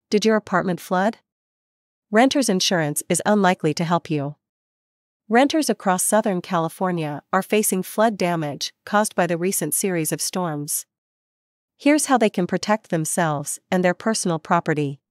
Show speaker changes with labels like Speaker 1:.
Speaker 1: Did your apartment flood? Renter's insurance is unlikely to help you. Renters across Southern California are facing flood damage caused by the recent series of storms. Here's how they can protect themselves and their personal property.